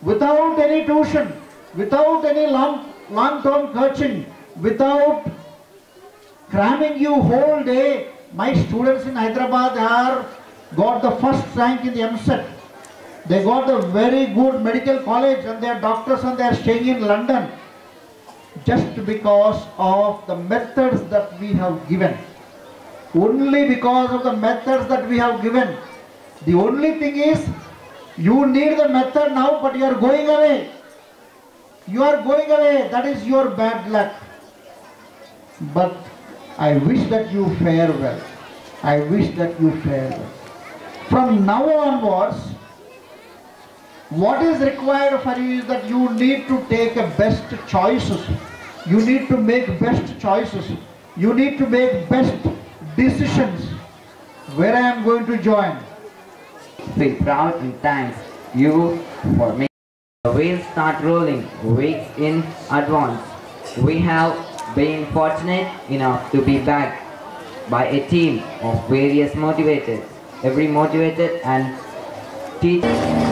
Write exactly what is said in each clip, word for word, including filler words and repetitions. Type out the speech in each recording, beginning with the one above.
without any tuition, without any long, long-term coaching, without cramming you whole day. My students in Hyderabad are got the first rank in the M set. They got a very good medical college and they are doctors and they are staying in London just because of the methods that we have given. Only because of the methods that we have given. The only thing is, you need the method now, but you are going away. You are going away. That is your bad luck. But I wish that you fare well. I wish that you fare well. From now onwards, what is required for you is that you need to take a best choices. You need to make best choices. You need to make best decisions. Where I am going to join. Feel proud and thanks you for making the wheels start rolling weeks in advance. We have been fortunate enough to be backed by a team of various motivators, every motivated and teach.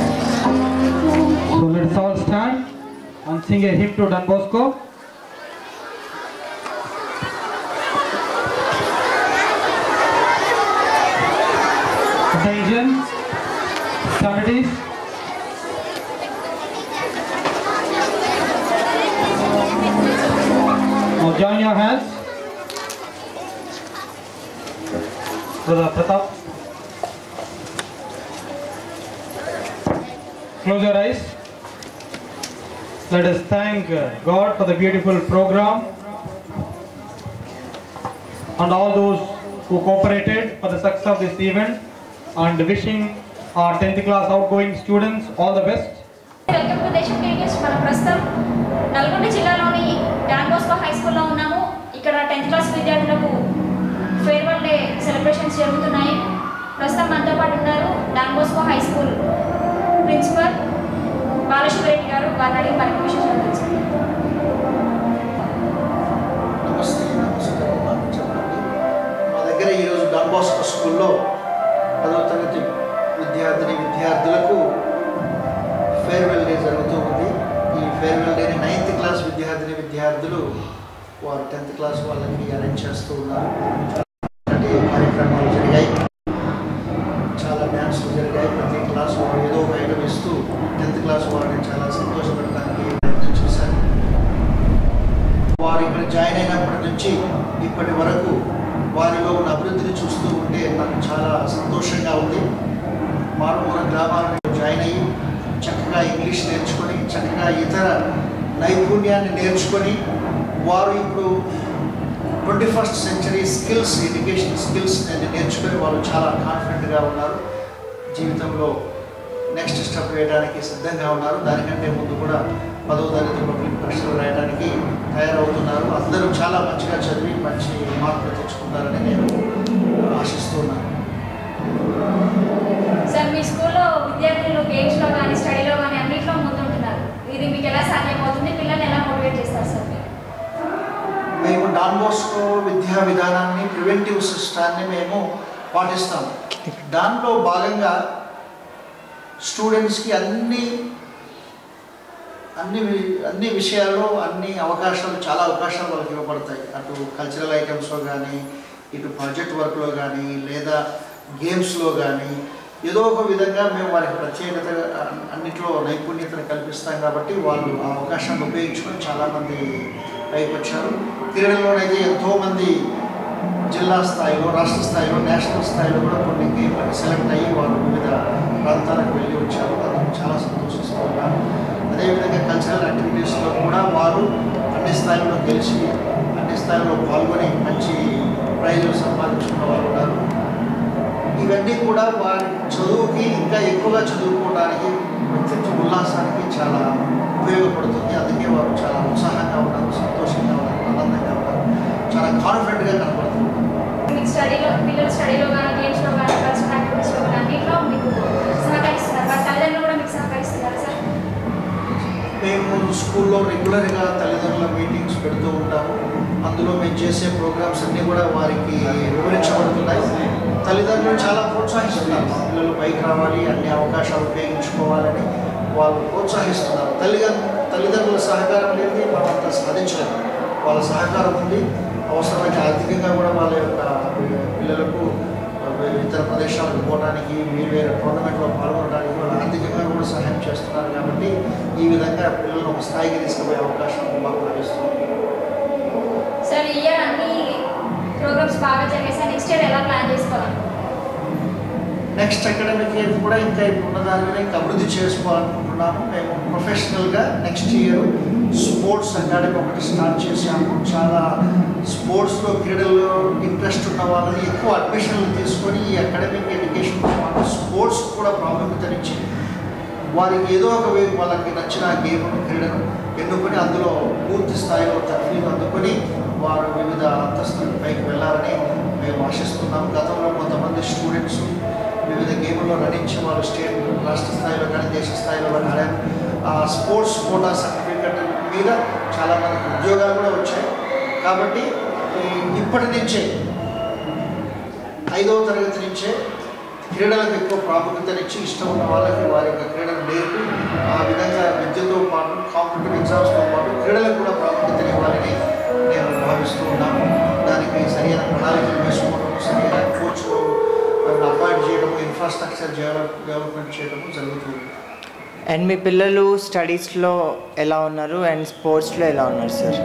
So let's all stand and sing a hymn to Don Bosco. Attention, Saturdays. Now join your hands. Brother Pratap. Close your eyes. Let us thank God for the beautiful program and all those who cooperated for the success of this event, and wishing our tenth class outgoing students all the best. Welcome to Desham Campus. మన ప్రస్తుతం నల్గొండ జిల్లాలోని don Bosco high స్కూల్లో ఉన్నాము. ఇక్కడ tenth class విద్యార్థులకు farewell day celebrations జరుగుతున్నాయి. ప్రస్తుతం మనతో పాటు ఉన్నారు Don Bosco high school principal Balasivareddy గారు. వారిని అడిగి మరిన్ని విషయాలు తెలుసుకుందాం. నమస్తే, నమస్కారం. మా దగ్గర ఈరోజు డాన్ బోస్కో స్కూల్లో పదవ తరగతి విద్యార్థిని విద్యార్థులకు ఫేర్వెల్ డే జరుగుతూ ఉంది. ఈ ఫేర్వెల్ డేని నైన్త్ క్లాస్ విద్యార్థిని విద్యార్థులు వారు టెన్త్ క్లాస్ వాళ్ళకి అరేంజ్ చేస్తూ ఉన్నారు. కార్యక్రమాలు జరిగాయి, చాలా డ్యాన్స్లు జరిగాయి. ప్రతి క్లాస్ వారు ఏదో ఒక ఐటమ్ ఇస్తూ టెన్త్ క్లాస్ వారిని చాలా సంతోషపెట్టడానికి ప్రయత్నం చేశారు. వారు ఇక్కడ జాయిన్ అయినప్పటి నుంచి ఇప్పటి వరకు వారిలో ఉన్న అభివృద్ధిని చూస్తూ ఉంటే నాకు చాలా సంతోషంగా ఉంది. మారుమూల గ్రామాలను జాయిన్ అయ్యి చక్కగా ఇంగ్లీష్ నేర్చుకొని, చక్కగా ఇతర నైపుణ్యాన్ని నేర్చుకొని, వారు ఇప్పుడు twenty first century skills, education skills నేర్చుకొని వాళ్ళు చాలా కాన్ఫిడెంట్గా ఉన్నారు. జీవితంలో నెక్స్ట్ స్టెప్ వేయడానికి సిద్ధంగా ఉన్నారు. దానికంటే ముందు కూడా పదవ తరగతి పబ్లిక్ పరీక్షలు రాయడానికి తయారవుతున్నారు. అందరూ చాలా మంచిగా చదివి మంచి మార్కులు తెచ్చుకుంటారని నేను ఆశిస్తున్నాను. సార్, మీ స్కూల్లో విద్యార్థులు గేమ్స్లో కానీ స్టడీలో కానీ అన్నింటిలో ముందుంటున్నారు. ఇది మీకు ఎలా సాధ్యమవుతుంది? పిల్లల్ని ఎలా మోటివేట్ చేస్తారు సార్? మేము డాన్ బోస్కో విద్యా విధానాన్ని, ప్రివెంటివ్ సిస్టాన్ని మేము పాటిస్తాము. దానిలో భాగంగా స్టూడెంట్స్కి అన్ని అన్ని అన్ని విషయాల్లో అన్ని అవకాశాలు, చాలా అవకాశాలు వాళ్ళకి ఇవ్వబడతాయి. అటు కల్చరల్ ఐటమ్స్లో కానీ, ఇటు ప్రాజెక్ట్ వర్క్లో కానీ, లేదా గేమ్స్లో కానీ ఏదో ఒక విధంగా మేము వారికి ప్రత్యేకత అన్నింటిలో నైపుణ్యతను కల్పిస్తాం. కాబట్టి వాళ్ళు ఆ అవకాశాన్ని ఉపయోగించుకొని చాలామంది పైకి వచ్చారు. క్రీడల్లోనైతే ఎంతోమంది జిల్లా స్థాయిలో, రాష్ట్ర స్థాయిలో, నేషనల్ స్థాయిలో కూడా కొన్ని గేమ్లకు సెలెక్ట్ అయ్యి వాళ్ళు వివిధ ప్రాంతాలకు వెళ్ళి వచ్చారు. అందుకు చాలా సంతోషిస్తూ ఉన్నారు. అదేవిధంగా కల్చరల్ యాక్టివిటీస్లో కూడా వారు అన్ని స్థాయిలో గెలిచి, అన్ని స్థాయిలో పాల్గొని మంచి ప్రైజులు సంపాదించుకున్న వారు ఉన్నారు. ఇవన్నీ కూడా వారి చదువుకి ఇంకా ఎక్కువగా చదువుకోవడానికి, వ్యక్తిత్వ ఉల్లాసానికి చాలా ఉపయోగపడుతుంది. అందుకే వారు చాలా ఉత్సాహంగా ఉన్నారు, సంతోషంగా ఉన్నారు, ఆనందంగా ఉన్నారు, చాలా కాన్ఫిడెంట్గా కనపడుతున్నారు. మీకు స్టడీలో, పిల్లలు స్టడీలో కానీ, గేమ్స్లో కానీ, కల్చరల్ యాక్టివిటీస్లో కానీ అన్నింటిలో మీకు సహకరిస్తున్నారు. వారి తల్లిదండ్రులు కూడా మీకు సహకరిస్తున్నారు సార్? మేము స్కూల్లో రెగ్యులర్గా తల్లిదండ్రుల మీటింగ్స్ పెడుతూ ఉంటాము. అందులో మేము చేసే ప్రోగ్రామ్స్ అన్నీ కూడా వారికి వివరించబడుతున్నాయి. తల్లిదండ్రులు చాలా ప్రోత్సహిస్తున్నారు. మా పిల్లలు పైకి రావాలి, అన్ని అవకాశాలు ఉపయోగించుకోవాలని వాళ్ళు ప్రోత్సహిస్తున్నారు. తల్లిదండ్రులు తల్లిదండ్రుల సహకారం లేని మనం అంత సాధించలేము. వాళ్ళ సహకారం ఉంది. అవసరమైన ఆర్థికంగా కూడా వాళ్ళ యొక్క పిల్లలకు ఇతర ప్రదేశాలకు పోవడానికి, వేరు వేరే టోర్నమెంట్లో పాల్గొనడానికి వాళ్ళు ఆర్థికంగా కూడా సహాయం చేస్తున్నారు. కాబట్టి ఈ విధంగా పిల్లలను ఒక స్థాయికి తీసుకుపోయే అవకాశం మాకు లభిస్తుంది. సార్ ఈ ఇయర్ అన్ని ప్రోగ్రామ్స్ బాగా జరిగేసాయి. నెక్స్ట్ ఇయర్ ఎలా ప్లాన్ చేసుకోవాలి? నెక్స్ట్ అకాడమిక్ ఇయర్ కూడా ఇంకా ఇప్పుడున్న దానిలో ఇంకా అభివృద్ధి చేసుకోవాలనుకుంటున్నాము. మేము ప్రొఫెషనల్గా నెక్స్ట్ ఇయర్ స్పోర్ట్స్ అకాడమీ ఒకటి స్టార్ట్ చేశాము. చాలా స్పోర్ట్స్లో క్రీడల్లో ఇంట్రెస్ట్ ఉన్న వాళ్ళని ఎక్కువ అడ్మిషన్లు తీసుకొని ఈ అకాడమిక్ ఎడ్యుకేషన్ పాటు స్పోర్ట్స్ కూడా ప్రాముఖ్యతనిచ్చి వారికి ఏదో ఒక వాళ్ళకి నచ్చిన గేమ్ను క్రీడను ఎన్నుకొని అందులో పూర్తి స్థాయిలో తర్ఫీదు అందుకొని వారు వివిధ అంతస్తుల పైకి వెళ్ళాలని మేము ఆశిస్తున్నాము. గతంలో కొంతమంది స్టూడెంట్స్ వివిధ గేమ్లో రాణించి వాళ్ళు స్టేట్ రాష్ట్ర స్థాయిలో కానీ దేశ స్థాయిలో కానీ ఆడారు. ఆ స్పోర్ట్స్ కోటా సర్టిఫికెట్ మీద చాలామంది ఉద్యోగాలు కూడా వచ్చాయి. కాబట్టి ఇప్పటి నుంచే ఐదవ తరగతి నుంచే క్రీడలకు ఎక్కువ ప్రాముఖ్యతనిచ్చి ఇష్టం ఉన్న వాళ్ళకి వారి యొక్క క్రీడలు నేర్పి ఆ విధంగా విద్యతో పాటు కాంపిటేటివ్ ఎగ్జామ్స్తో పాటు క్రీడలకు కూడా ప్రాముఖ్యతనివ్వాలని నేను భావిస్తూ ఉన్నాను. దానికి సరైన ప్రణాళికలు వేసుకోవడం, సరైన కోచ్లు అపాయింట్ చేయడం, ఇన్ఫ్రాస్ట్రక్చర్ డెవలప్మెంట్ చేయడం జరుగుతుంది. అండ్ మీ పిల్లలు స్టడీస్లో ఎలా ఉన్నారు అండ్ స్పోర్ట్స్లో ఎలా ఉన్నారు సార్?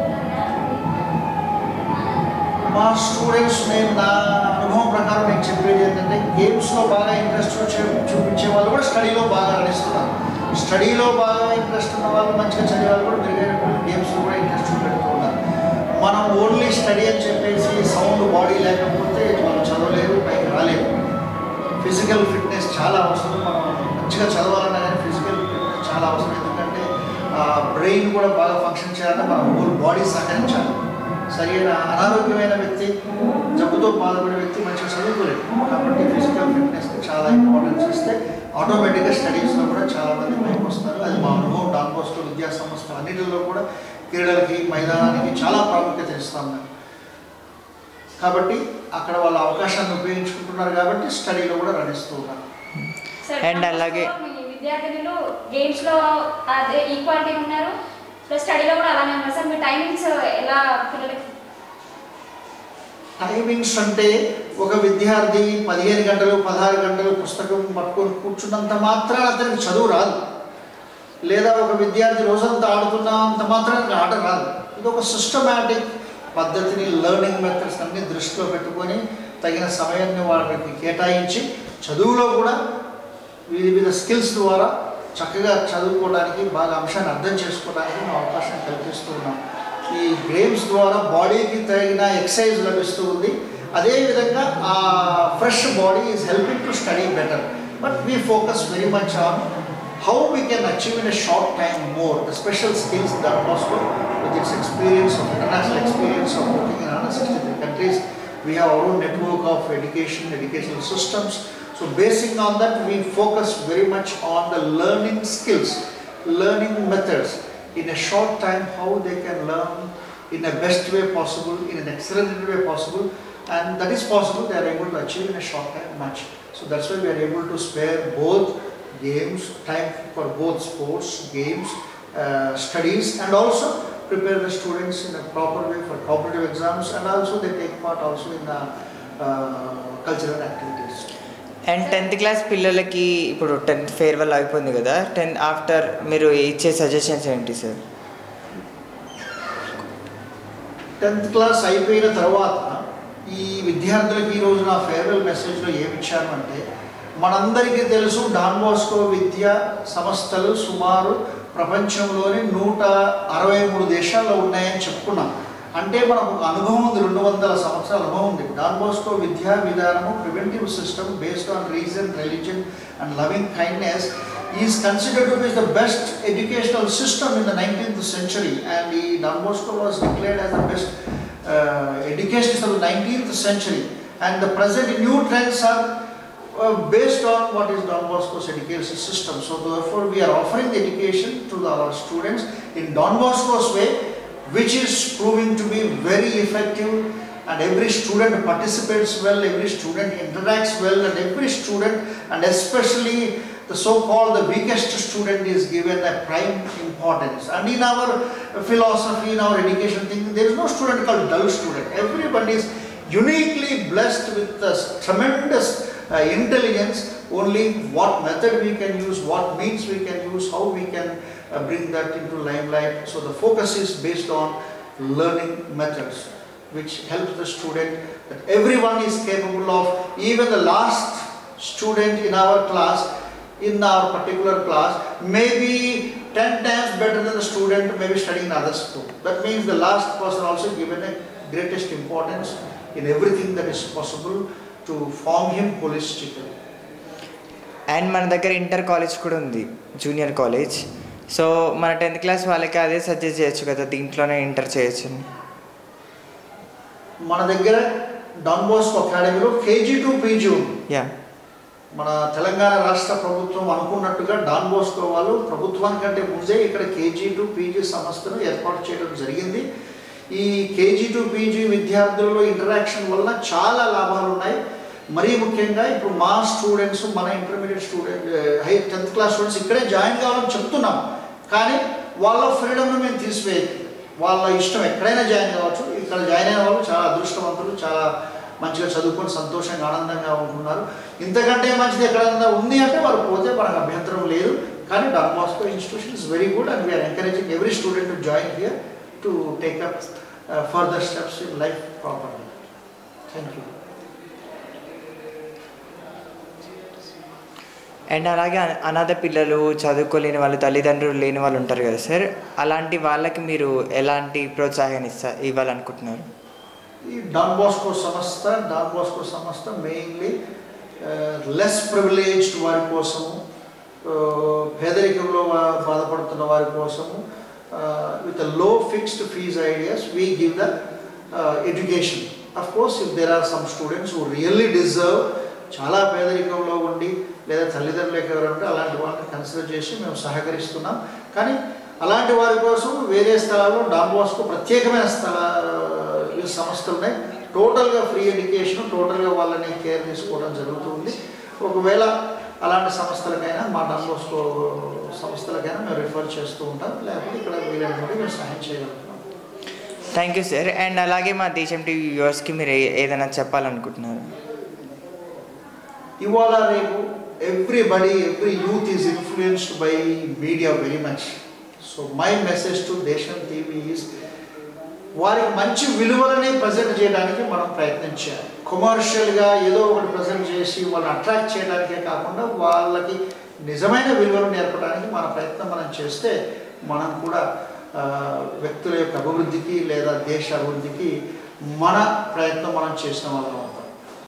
మా స్టూడెంట్స్ నేను నా అనుభవం ప్రకారం నేను చెప్పేది ఏంటంటే గేమ్స్లో బాగా ఇంట్రెస్ట్ చూపించే వాళ్ళు కూడా స్టడీలో బాగా రాణిస్తున్నారు. స్టడీలో బాగా ఇంట్రెస్ట్ ఉన్న వాళ్ళు మంచిగా చదివే వాళ్ళు కూడా మెరుగైన గేమ్స్లో కూడా ఇంట్రెస్ట్ చూపెడుతూ ఉన్నారు. మనం ఓన్లీ స్టడీ అని చెప్పేసి సౌండ్ బాడీ లేకపోతే మనం చదవలేదు, పైకి రాలేదు. ఫిజికల్ ఫిట్నెస్ చాలా అవసరం. మనం మంచిగా చదవాలన్నా కానీ ఫిజికల్ ఫిట్నెస్ చాలా అవసరం. ఎందుకంటే బ్రెయిన్ కూడా బాగా ఫంక్షన్ చేయాలంటే మన హోల్ బాడీ సహకరించాలి. సరైన అనారోగ్యమైన వ్యక్తి, జబ్బుతో బాధపడే వ్యక్తి మంచిగా చదువుకోలేదు. కాబట్టి ఫిజికల్ ఫిట్నెస్కి చాలా ఇంపార్టెన్స్ ఇస్తే ఆటోమేటిక్గా స్టడీస్లో కూడా చాలామంది పైకి వస్తారు. అది మా అనుభవం. డాన్ బోస్కో విద్యా సంస్థ అన్నిటిలో కూడా క్రీడలకి, మైదానానికి చాలా ప్రాముఖ్యత ఇస్తాం మేము. కాబట్టి అక్కడ వాళ్ళ అవకాశాన్ని ఉపయోగించుకుంటున్నారు కాబట్టి స్టడీలో కూడా రాణిస్తూ ఉన్నారు. అండ్ అలాగే విద్యార్థులు గేమ్స్లో అదే ఈక్వాలిటీ ఉన్నారు, ప్లస్ స్టడీలో కూడా అలానే ఉన్నారు సార్. మీ టైమింగ్స్ ఎలా పిల్లలకి? టైమింగ్స్ అంటే ఒక విద్యార్థి పదిహేను గంటలు పదహారు గంటలు పుస్తకం పట్టుకొని కూర్చున్నంత మాత్రాన అతనికి చదువు రాదు. లేదా ఒక విద్యార్థి రోజంతా ఆడుతున్నంత మాత్రానికి ఆట రాదు. ఇది ఒక సిస్టమాటిక్ పద్ధతిని, లెర్నింగ్ మెథడ్స్ అన్ని దృష్టిలో పెట్టుకొని తగిన సమయాన్ని వాళ్ళకి కేటాయించి చదువులో కూడా వివిధ స్కిల్స్ ద్వారా చక్కగా చదువుకోవడానికి, బాగా అంశాన్ని అర్థం చేసుకోవడానికి మేము అవకాశం కల్పిస్తూ ఉన్నాం. ఈ గేమ్స్ ద్వారా బాడీకి తగిన ఎక్సర్సైజ్ లభిస్తూ ఉంది. అదేవిధంగా a fresh body is helping to study better. But we focus very much on how we can achieve in a short time more the special skills that Moscow with its experience of international experience of working in one hundred sixty-three countries. We have our own network of education, educational systems. So basing on that, we focus very much on the learning skills, learning methods in a short time, how they can learn in the best way possible, in an excellent way possible, and that is possible they are able to achieve in a short time much. So that's why we are able to spare both games, time for both sports, games, uh, studies, and also prepare the students in a proper way for competitive exams, and also they take part also in the uh, cultural activities. And tenth class పిల్లలకి ఇప్పుడు tenth farewell అయిపోయింది కదా, tenth after మీరు ఇచ్చే suggestions ఏంటి sir? Tenth class అయిపోయిన తర్వాత ఈ విద్యార్థులకి ఈరోజు నా ఫేర్వెల్ మెసేజ్లో ఏమి ఇచ్చాను అంటే, మనందరికీ తెలుసు డాన్ బోస్కో విద్యా సంస్థలు సుమారు ప్రపంచంలోని నూట అరవై మూడు దేశాల్లో ఉన్నాయని చెప్పుకున్నాం. అంటే మనకు ఒక అనుభవం ఉంది, రెండు వందల సంవత్సరాల అనుభవం ఉంది. డాన్ బోస్కో విద్యా విధానము preventive system based on reason, religion and loving kindness is considered to be the best educational system in the nineteenth century. And ఈ Don Bosco was declared as the best education of the nineteenth century. And the present new trends are uh, based on what is Don Bosco's education system. So therefore we are offering the education to our students in Don Bosco's way, which is proving to be very effective, and every student participates well, every student interacts well, and every student, and especially the so-called the weakest student, is given a prime importance. And in our philosophy, in our education thinking, there is no student called dull student. Everybody is uniquely blessed with this tremendous uh, intelligence. Only what method we can use, what means we can use, how we can uh, bring that into limelight. So the focus is based on learning methods, which helps the student that everyone is capable of. Even the last student in our class, in our particular class, may be ten times better than the student maybe studying in other school. That means the last person also given a greatest importance in everything that is possible to form him holistically. And మన దగ్గర inter college కూడా ఉంది, junior college. So మన tenth class వాళ్ళకి అదే suggest చేయొచ్చు కదా, దీంట్లోనే ఇంటర్ చేయొచ్చు. మన దగ్గర డాన్ బోస్కో అకాడమీలో కేజీ టు పీజీ ఉంది. యా, మన తెలంగాణ రాష్ట్ర ప్రభుత్వం అనుకున్నట్టుగా డాన్ బోస్కో వాళ్ళు ప్రభుత్వానికంటే ముందే ఇక్కడ కేజీ టు పీజీ సంస్థను ఏర్పాటు చేయడం జరిగింది. ఈ కేజీ టు పీజీ విద్యార్థులలో ఇంటరాక్షన్ వలన చాలా లాభాలు ఉన్నాయి. మరీ ముఖ్యంగా ఇప్పుడు మా స్టూడెంట్స్, మన intermediate student, high tenth class students ఇక్కడే జాయిన్ కావాలని చెప్తున్నాం. కానీ వాళ్ళ ఫ్రీడమ్ను మేము తీసివేయదు. వాళ్ళ ఇష్టం ఎక్కడైనా జాయిన్ కావచ్చు. ఇక్కడ జాయిన్ అయిన వాళ్ళు చాలా అదృష్టవంతులు, చాలా మంచిగా చదువుకొని సంతోషంగా ఆనందంగా ఉంటున్నారు. ఇంతకంటే మంచిది ఎక్కడైనా ఉంది అంటే వారు పోతే మనకు అభ్యంతరం లేదు. కానీ Don Bosco institution is very good, and we're encouraging every student to join here to take up further steps in life properly. Thank you. And అలాగే అనాథ పిల్లలు, చదువుకోలేని వాళ్ళు, తల్లిదండ్రులు లేని వాళ్ళు ఉంటారు కదా సార్, అలాంటి వాళ్ళకి మీరు ఎలాంటి ప్రోత్సాహాన్ని ఇస్తా ఇవ్వాలనుకుంటున్నారు? ఈ డాన్ బోస్కో సంస్థ డాన్ బోస్కో సంస్థ మెయిన్లీ లెస్ ప్రివిలేజ్డ్ వారి కోసము, పేదరికంలో బాధపడుతున్న వారి కోసము, with low fixed fees ideas we give the education. Of course if there are some students who really deserve, చాలా పేదరికంలో ఉండి లేదా తల్లిదండ్రులకు ఎవరంటే అలాంటి వాళ్ళని కన్సిడర్ చేసి మేము సహకరిస్తున్నాం. కానీ అలాంటి వారి కోసం వేరే స్థలాల్లో డాన్ బోస్కో ప్రత్యేకమైన స్థల సంస్థలు ఉన్నాయి. టోటల్గా ఫ్రీ ఎడ్యుకేషన్, టోటల్గా వాళ్ళని కేర్ తీసుకోవడం జరుగుతుంది. ఒకవేళ అలాంటి సంస్థలకైనా, మా డాన్ బోస్కో సంస్థలకైనా మేము రిఫర్ చేస్తూ ఉంటాం. లేకపోతే ఇక్కడ వీలైనప్పుడు మేము సహాయం చేయగలుగుతున్నాం. Thank you sir. అండ్ అలాగే మా దేశం టీవీ వ్యూవర్స్కి మీరు ఏదైనా చెప్పాలనుకుంటున్నారు? ఇవాళ రేపు everybody, every youth is influenced by media very much. So my message to Desham T V is, వారికి మంచి విలువలని ప్రజెంట్ చేయడానికి మనం ప్రయత్నించాలి. కమర్షియల్గా ఏదో ఒకటి ప్రజెంట్ చేసి వాళ్ళని అట్రాక్ట్ చేయడానికే కాకుండా వాళ్ళకి నిజమైన విలువలు నేర్పడానికి మన ప్రయత్నం మనం చేస్తే మనం కూడా వ్యక్తుల యొక్క అభివృద్ధికి లేదా దేశ అభివృద్ధికి మన ప్రయత్నం మనం చేసిన వాళ్ళం.